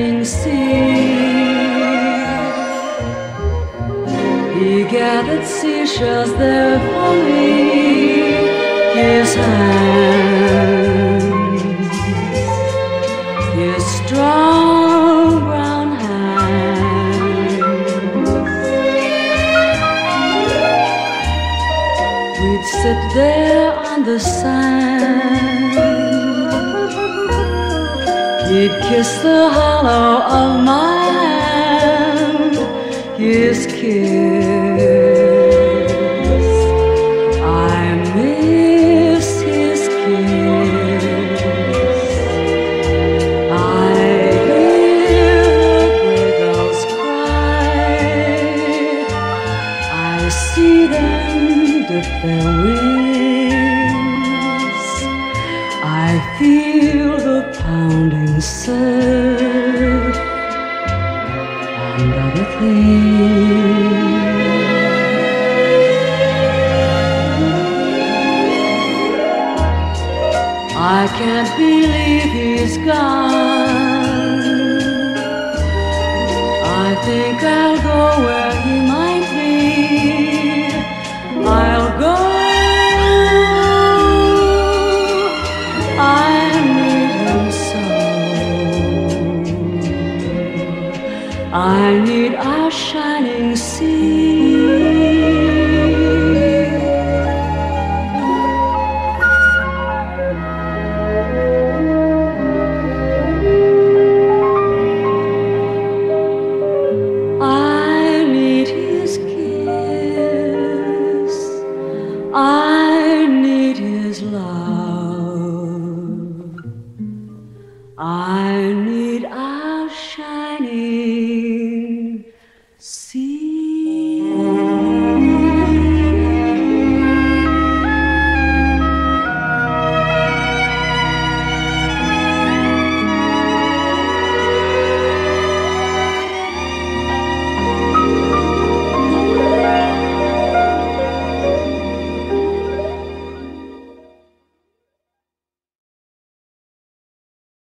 shining sea. He gathered seashells there for me, his hands, his strong brown hands. We'd sit there on the sand, he'd kiss the hollow of my hand, his kiss, I miss his kiss. I hear the gray gulls cry, I see them dip their wings, I feel the pounding surf and other things. I can't believe he's gone. I think I'll go where he might be. I'll go. I need him so. I need our shining sea. I need his kiss, I need his love, I need